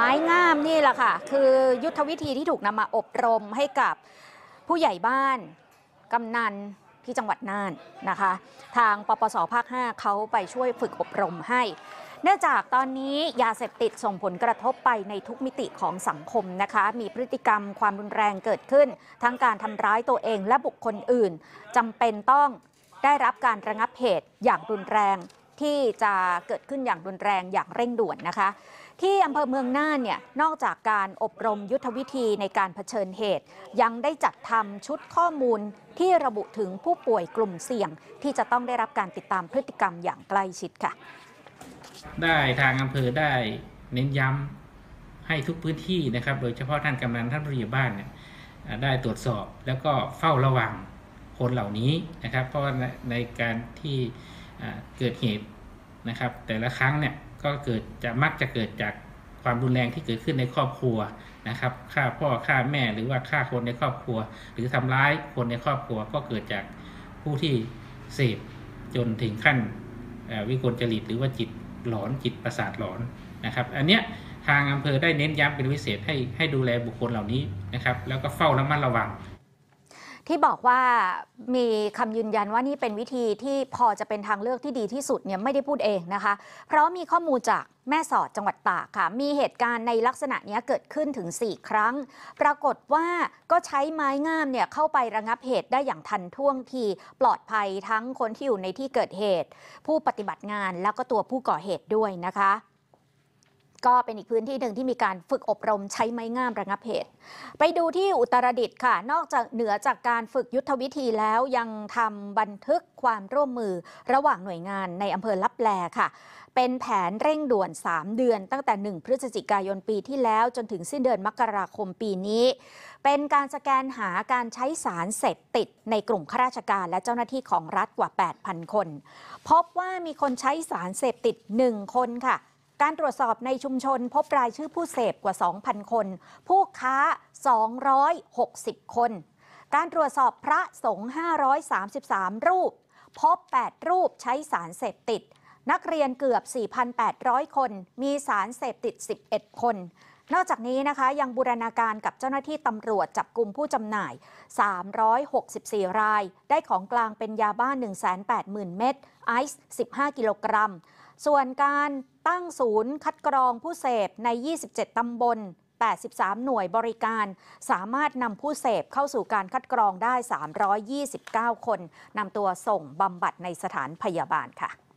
ม้งามนี่แหละค่ะคือยุทธวิธีที่ถูกนำมาอบรมให้กับผู้ใหญ่บ้านกำนันที่จังหวัดน่านนะคะทางปปสภาค 5เขาไปช่วยฝึกอบรมให้เนื่องจากตอนนี้ยาเสพติดส่งผลกระทบไปในทุกมิติของสังคมนะคะมีพฤติกรรมความรุนแรงเกิดขึ้นทั้งการทำร้ายตัวเองและบุคคลอื่นจำเป็นต้องได้รับการระงับเหตุอย่างรุนแรงที่จะเกิดขึ้นอย่างรุนแรงอย่างเร่งด่วนนะคะที่อำเภอเมืองน่านเนี่ยนอกจากการอบรมยุทธวิธีในการเผชิญเหตุยังได้จัดทำชุดข้อมูลที่ระบุถึงผู้ป่วยกลุ่มเสี่ยงที่จะต้องได้รับการติดตามพฤติกรรมอย่างใกล้ชิดค่ะได้ทางอำเภอได้เน้นย้ำให้ทุกพื้นที่นะครับโดยเฉพาะท่านกำนันท่านผู้ใหญ่บ้านเนี่ยได้ตรวจสอบแล้วก็เฝ้าระวังคนเหล่านี้นะครับเพราะว่าในการที่เกิดเหตุนะครับแต่ละครั้งเนี่ยก็มักจะเกิดจากความรุนแรงที่เกิดขึ้นในครอบครัวนะครับฆ่าพ่อฆ่าแม่หรือว่าฆ่าคนในครอบครัวหรือทำร้ายคนในครอบครัวก็เกิดจากผู้ที่เสพจนถึงขั้นวิกลจริตหรือว่าจิตหลอนจิตประสาทหลอนนะครับอันเนี้ยทางอำเภอได้เน้นย้ำเป็นพิเศษให้ดูแลบุคคลเหล่านี้นะครับแล้วก็เฝ้าระมัดระวังที่บอกว่ามีคำยืนยันว่านี่เป็นวิธีที่พอจะเป็นทางเลือกที่ดีที่สุดเนี่ยไม่ได้พูดเองนะคะเพราะมีข้อมูลจากแม่สอดจังหวัดตากค่ะมีเหตุการณ์ในลักษณะนี้เกิดขึ้นถึง4ครั้งปรากฏว่าก็ใช้ไม้งามเนี่ยเข้าไประงับเหตุได้อย่างทันท่วงทีปลอดภัยทั้งคนที่อยู่ในที่เกิดเหตุผู้ปฏิบัติงานแล้วก็ตัวผู้ก่อเหตุด้วยนะคะก็เป็นอีกพื้นที่หนึ่งที่มีการฝึกอบรมใช้ไม้งามระงับเหตุไปดูที่อุตรดิตถ์ค่ะนอกจากเหนือจากการฝึกยุทธวิธีแล้วยังทำบันทึกความร่วมมือระหว่างหน่วยงานในอำเภอลับแลค่ะเป็นแผนเร่งด่วน3เดือนตั้งแต่1พฤศจิกายนปีที่แล้วจนถึงสิ้นเดือนมกราคมปีนี้เป็นการสแกนหาการใช้สารเสพติดในกลุ่มข้าราชการและเจ้าหน้าที่ของรัฐกว่า 8,000 คนพบว่ามีคนใช้สารเสพติด1คนค่ะการตรวจสอบในชุมชนพบรายชื่อผู้เสพกว่า 2,000 คนผู้ค้า260 คนการตรวจสอบพระสงฆ์533รูปพบ8รูปใช้สารเสพติดนักเรียนเกือบ 4,800 คนมีสารเสพติด11คนนอกจากนี้นะคะยังบูรณาการกับเจ้าหน้าที่ตำรวจจับกุมผู้จำหน่าย364รายได้ของกลางเป็นยาบ้า 180,000 เม็ดไอซ์15กิโลกรัมส่วนการตั้งศูนย์คัดกรองผู้เสพใน27ตำบล83หน่วยบริการสามารถนำผู้เสพเข้าสู่การคัดกรองได้329คนนำตัวส่งบำบัดในสถานพยาบาลค่ะ